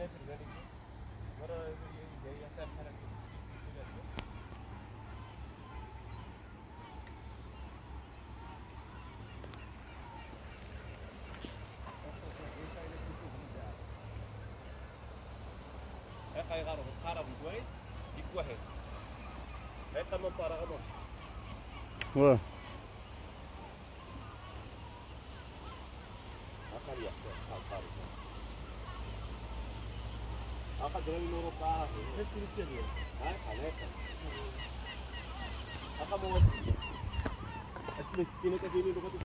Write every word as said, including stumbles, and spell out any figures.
Kaya karo karo gue ikut he. Eh teman para kamu. Wah. Akan ya, sabar. Akan jalan nurut bah. Terus terus dia. Ah, ada. Akan mau asli. Asli kini ke sini